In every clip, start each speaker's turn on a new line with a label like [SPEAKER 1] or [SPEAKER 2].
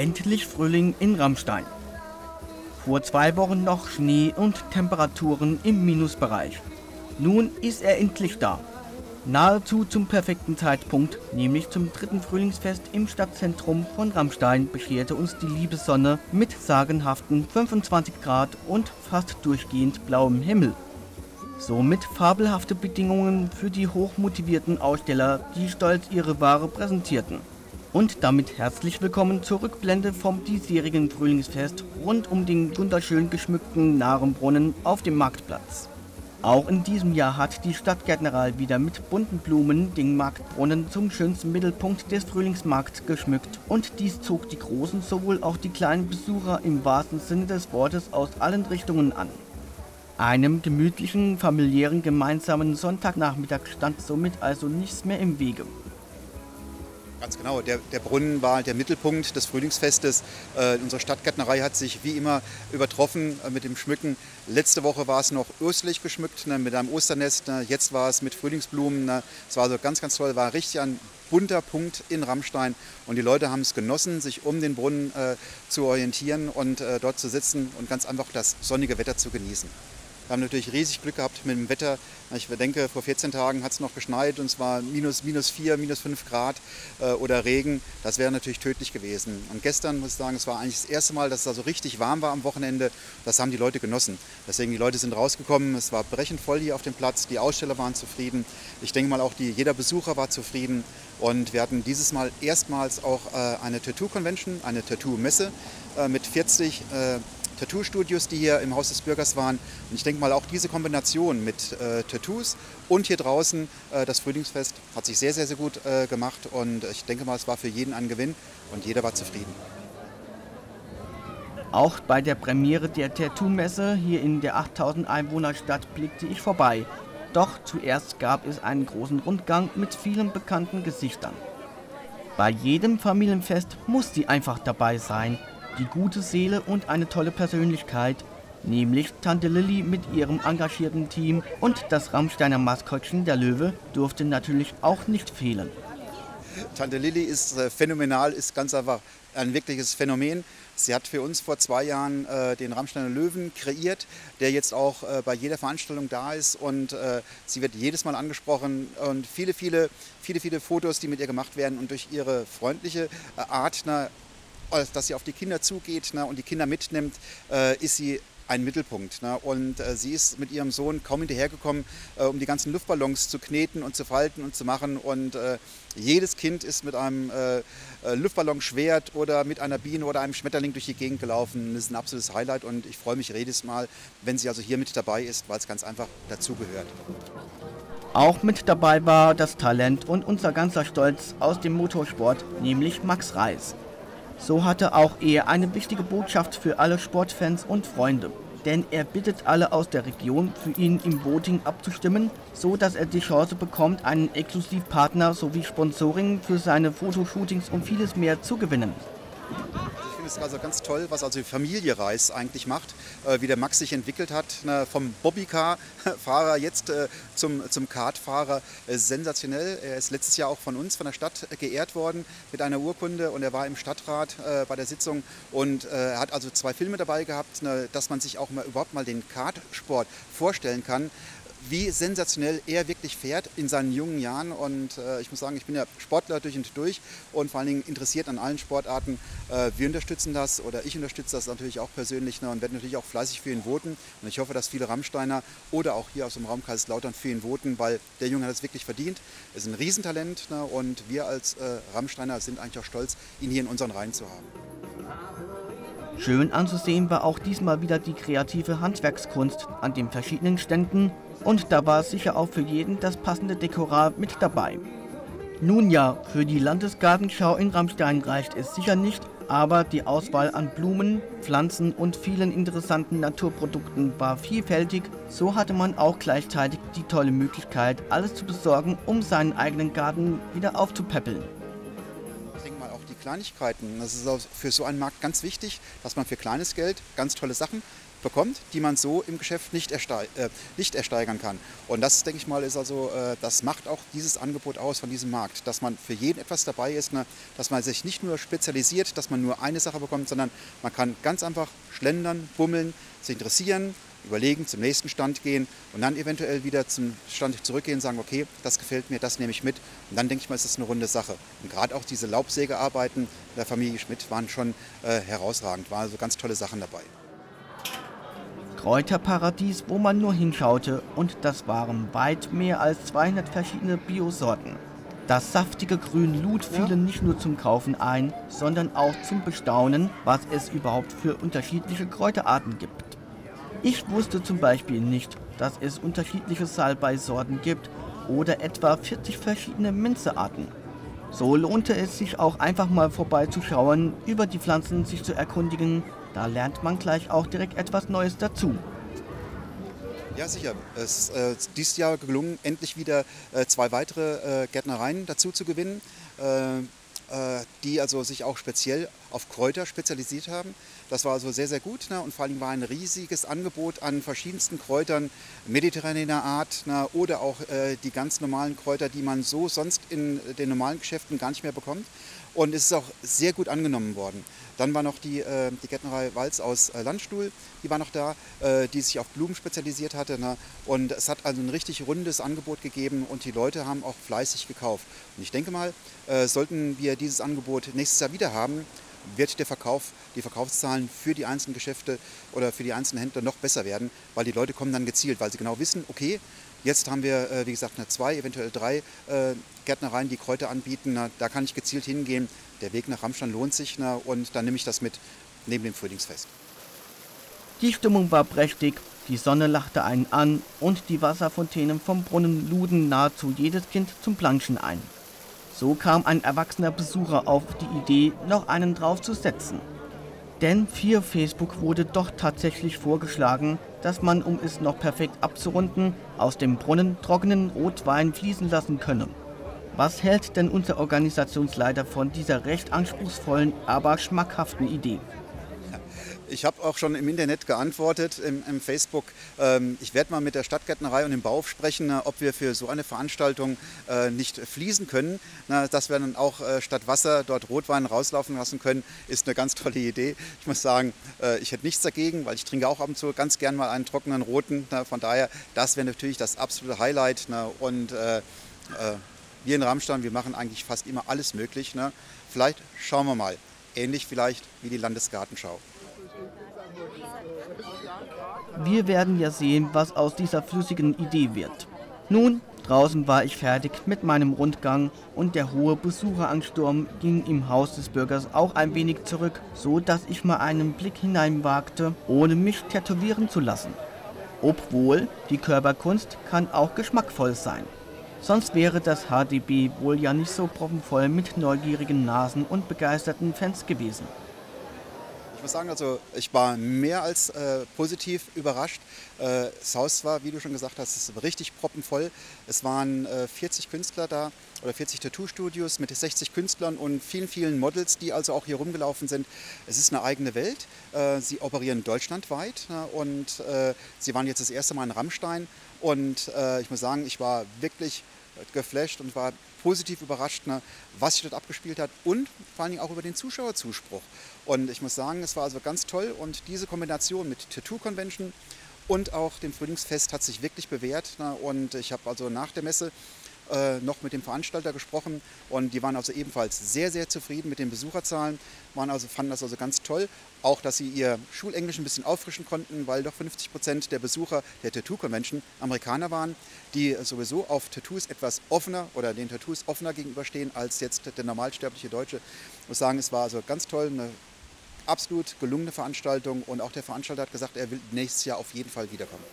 [SPEAKER 1] Endlich Frühling in Ramstein. Vor 2 Wochen noch Schnee und Temperaturen im Minusbereich. Nun ist er endlich da. Nahezu zum perfekten Zeitpunkt, nämlich zum 3. Frühlingsfest im Stadtzentrum von Ramstein, bescherte uns die liebe Sonne mit sagenhaften 25 Grad und fast durchgehend blauem Himmel. Somit fabelhafte Bedingungen für die hochmotivierten Aussteller, die stolz ihre Ware präsentierten. Und damit herzlich willkommen zur Rückblende vom diesjährigen Frühlingsfest rund um den wunderschön geschmückten Narenbrunnen auf dem Marktplatz. Auch in diesem Jahr hat die Stadtgärtnerei wieder mit bunten Blumen den Marktbrunnen zum schönsten Mittelpunkt des Frühlingsmarkts geschmückt, und dies zog die großen sowohl auch die kleinen Besucher im wahrsten Sinne des Wortes aus allen Richtungen an. Einem gemütlichen, familiären, gemeinsamen Sonntagnachmittag stand somit also nichts mehr im Wege.
[SPEAKER 2] Ganz genau, der Brunnen war der Mittelpunkt des Frühlingsfestes. Unsere Stadtgärtnerei hat sich wie immer übertroffen mit dem Schmücken. Letzte Woche war es noch östlich geschmückt mit einem Osternest, jetzt war es mit Frühlingsblumen. Es war also ganz, ganz toll, war richtig ein bunter Punkt in Ramstein, und die Leute haben es genossen, sich um den Brunnen zu orientieren und dort zu sitzen und ganz einfach das sonnige Wetter zu genießen. Wir haben natürlich riesig Glück gehabt mit dem Wetter. Ich denke, vor 14 Tagen hat es noch geschneit und es war minus 4, minus 5 Grad oder Regen. Das wäre natürlich tödlich gewesen. Und gestern, muss ich sagen, es war eigentlich das erste Mal, dass es also richtig warm war am Wochenende. Das haben die Leute genossen. Deswegen, die Leute sind rausgekommen. Es war brechend voll hier auf dem Platz. Die Aussteller waren zufrieden. Ich denke mal, auch jeder Besucher war zufrieden. Und wir hatten dieses Mal erstmals auch eine Tattoo-Convention, eine Tattoo-Messe mit 40 Tattoo-Studios, die hier im Haus des Bürgers waren. Und ich denke mal, auch diese Kombination mit Tattoos und hier draußen das Frühlingsfest hat sich sehr, sehr, sehr gut gemacht. Und ich denke mal, es war für jeden ein Gewinn und jeder war zufrieden.
[SPEAKER 1] Auch bei der Premiere der Tattoo-Messe hier in der 8000 Einwohnerstadt blickte ich vorbei. Doch zuerst gab es einen großen Rundgang mit vielen bekannten Gesichtern. Bei jedem Familienfest muss sie einfach dabei sein. Die gute Seele und eine tolle Persönlichkeit, nämlich Tante Lilli mit ihrem engagierten Team, und das Ramsteiner Maskottchen, der Löwe, durfte natürlich auch nicht fehlen.
[SPEAKER 2] Tante Lilli ist phänomenal, ist ganz einfach ein wirkliches Phänomen. Sie hat für uns vor 2 Jahren den Ramsteiner Löwen kreiert, der jetzt auch bei jeder Veranstaltung da ist, und sie wird jedes Mal angesprochen, und viele Fotos, die mit ihr gemacht werden, und durch ihre freundliche Art, dass sie auf die Kinder zugeht und die Kinder mitnimmt, ist sie ein Mittelpunkt. Und sie ist mit ihrem Sohn kaum hinterhergekommen, um die ganzen Luftballons zu kneten und zu falten und zu machen. Und jedes Kind ist mit einem Luftballonschwert oder mit einer Biene oder einem Schmetterling durch die Gegend gelaufen. Das ist ein absolutes Highlight, und ich freue mich jedes Mal, wenn sie also hier mit dabei ist, weil es ganz einfach dazugehört.
[SPEAKER 1] Auch mit dabei war das Talent und unser ganzer Stolz aus dem Motorsport, nämlich Max Reis. So hatte auch er eine wichtige Botschaft für alle Sportfans und Freunde. Denn er bittet alle aus der Region, für ihn im Voting abzustimmen, so dass er die Chance bekommt, einen Exklusivpartner sowie Sponsoring für seine Fotoshootings und vieles mehr zu gewinnen.
[SPEAKER 2] Ich finde es also ganz toll, was also die Familie Reis eigentlich macht, wie der Max sich entwickelt hat, vom Bobbycar-Fahrer jetzt zum Kartfahrer. Sensationell. Er ist letztes Jahr auch von uns, von der Stadt, geehrt worden mit einer Urkunde, und er war im Stadtrat bei der Sitzung, und er hat also 2 Filme dabei gehabt, dass man sich auch überhaupt mal den Kartsport vorstellen kann, wie sensationell er wirklich fährt in seinen jungen Jahren. Und ich muss sagen, ich bin ja Sportler durch und durch und vor allen Dingen interessiert an allen Sportarten. Wir unterstützen das, oder ich unterstütze das natürlich auch persönlich, und werde natürlich auch fleißig für ihn voten. Und ich hoffe, dass viele Ramsteiner oder auch hier aus dem Raum Kaiserslautern für ihn voten, weil der Junge hat es wirklich verdient. Er ist ein Riesentalent, und wir als Ramsteiner sind eigentlich auch stolz, ihn hier in unseren Reihen zu haben.
[SPEAKER 1] Schön anzusehen war auch diesmal wieder die kreative Handwerkskunst an den verschiedenen Ständen, und da war sicher auch für jeden das passende Dekorat mit dabei. Nun ja, für die Landesgartenschau in Ramstein reicht es sicher nicht, aber die Auswahl an Blumen, Pflanzen und vielen interessanten Naturprodukten war vielfältig. So hatte man auch gleichzeitig die tolle Möglichkeit, alles zu besorgen, um seinen eigenen Garten wieder aufzupäppeln.
[SPEAKER 2] Ich denke mal, auch die Kleinigkeiten, das ist auch für so einen Markt ganz wichtig, dass man für kleines Geld ganz tolle Sachen bekommt, die man so im Geschäft nicht ersteigern kann. Und das, denke ich mal, ist also, das macht auch dieses Angebot aus von diesem Markt, dass man für jeden etwas dabei ist, ne? Dass man sich nicht nur spezialisiert, dass man nur eine Sache bekommt, sondern man kann ganz einfach schlendern, bummeln, sich interessieren, überlegen, zum nächsten Stand gehen und dann eventuell wieder zum Stand zurückgehen und sagen, okay, das gefällt mir, das nehme ich mit. Und dann denke ich mal, ist das eine runde Sache. Und gerade auch diese Laubsägearbeiten der Familie Schmidt waren schon herausragend, waren also ganz tolle Sachen dabei.
[SPEAKER 1] Kräuterparadies, wo man nur hinschaute, und das waren weit mehr als 200 verschiedene Biosorten. Das saftige Grün lud viele nicht nur zum Kaufen ein, sondern auch zum Bestaunen, was es überhaupt für unterschiedliche Kräuterarten gibt. Ich wusste zum Beispiel nicht, dass es unterschiedliche Salbeisorten gibt oder etwa 40 verschiedene Minzearten. So lohnte es sich auch einfach mal vorbeizuschauen, über die Pflanzen sich zu erkundigen. Da lernt man gleich auch direkt etwas Neues dazu.
[SPEAKER 2] Ja, sicher. Es ist dieses Jahr gelungen, endlich wieder 2 weitere Gärtnereien dazu zu gewinnen, die also sich auch speziell auf Kräuter spezialisiert haben. Das war also sehr, sehr gut, ne? Und vor allem war ein riesiges Angebot an verschiedensten Kräutern mediterraneer Art, ne? Oder auch die ganz normalen Kräuter, die man so sonst in den normalen Geschäften gar nicht mehr bekommt. Und es ist auch sehr gut angenommen worden. Dann war noch die Gärtnerei Walz aus Landstuhl, die war noch da, die sich auf Blumen spezialisiert hatte. Ne? Und es hat also ein richtig rundes Angebot gegeben und die Leute haben auch fleißig gekauft. Und ich denke mal, sollten wir dieses Angebot nächstes Jahr wieder haben, wird die Verkaufszahlen für die einzelnen Geschäfte oder für die einzelnen Händler noch besser werden, weil die Leute kommen dann gezielt, weil sie genau wissen, okay, jetzt haben wir, wie gesagt, 2, eventuell 3 Gärtnereien, die Kräuter anbieten. Da kann ich gezielt hingehen. Der Weg nach Ramstein lohnt sich und dann nehme ich das mit neben dem Frühlingsfest.
[SPEAKER 1] Die Stimmung war prächtig, die Sonne lachte einen an und die Wasserfontänen vom Brunnen luden nahezu jedes Kind zum Planschen ein. So kam ein erwachsener Besucher auf die Idee, noch einen draufzusetzen. Denn via Facebook wurde doch tatsächlich vorgeschlagen, dass man, um es noch perfekt abzurunden, aus dem Brunnen trockenen Rotwein fließen lassen könne. Was hält denn unser Organisationsleiter von dieser recht anspruchsvollen, aber schmackhaften Idee?
[SPEAKER 2] Ich habe auch schon im Internet geantwortet, im Facebook. Ich werde mal mit der Stadtgärtnerei und dem Bauhof sprechen, ob wir für so eine Veranstaltung nicht fließen können. Dass wir dann auch statt Wasser dort Rotwein rauslaufen lassen können, ist eine ganz tolle Idee. Ich muss sagen, ich hätte nichts dagegen, weil ich trinke auch ab und zu ganz gern mal einen trockenen roten. Von daher, das wäre natürlich das absolute Highlight. Und wir in Ramstein, wir machen eigentlich fast immer alles möglich. Vielleicht schauen wir mal. Ähnlich vielleicht wie die Landesgartenschau.
[SPEAKER 1] Wir werden ja sehen, was aus dieser flüssigen Idee wird. Nun, draußen war ich fertig mit meinem Rundgang und der hohe Besucheransturm ging im Haus des Bürgers auch ein wenig zurück, so dass ich mal einen Blick hineinwagte, ohne mich tätowieren zu lassen. Obwohl, die Körperkunst kann auch geschmackvoll sein. Sonst wäre das HDB wohl ja nicht so proppenvoll mit neugierigen Nasen und begeisterten Fans gewesen.
[SPEAKER 2] Ich muss sagen, also ich war mehr als positiv überrascht. Das Haus war, wie du schon gesagt hast, ist richtig proppenvoll. Es waren 40 Künstler da oder 40 Tattoo-Studios mit 60 Künstlern und vielen, vielen Models, die also auch hier rumgelaufen sind. Es ist eine eigene Welt. Sie operieren deutschlandweit und sie waren jetzt das erste Mal in Ramstein. Und ich muss sagen, ich war wirklich geflasht und war positiv überrascht, was sich dort abgespielt hat und vor allen Dingen auch über den Zuschauerzuspruch. Und ich muss sagen, es war also ganz toll und diese Kombination mit Tattoo Convention und auch dem Frühlingsfest hat sich wirklich bewährt. Und ich habe also nach der Messe noch mit dem Veranstalter gesprochen und die waren also ebenfalls sehr, sehr zufrieden mit den Besucherzahlen, fanden das also ganz toll. Auch, dass sie ihr Schulenglisch ein bisschen auffrischen konnten, weil doch 50% der Besucher der Tattoo Convention Amerikaner waren, die sowieso auf Tattoos etwas offener oder den Tattoos offener gegenüberstehen als jetzt der normalsterbliche Deutsche. Ich muss sagen, es war also ganz toll, eine absolut gelungene Veranstaltung und auch der Veranstalter hat gesagt, er will nächstes Jahr auf jeden Fall wiederkommen.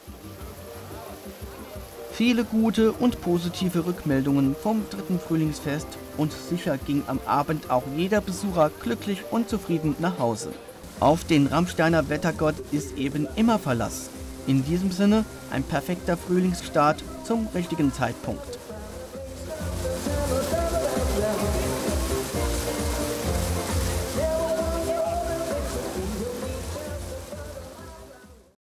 [SPEAKER 1] Viele gute und positive Rückmeldungen vom 3. Frühlingsfest und sicher ging am Abend auch jeder Besucher glücklich und zufrieden nach Hause. Auf den Ramsteiner Wettergott ist eben immer Verlass. In diesem Sinne ein perfekter Frühlingsstart zum richtigen Zeitpunkt.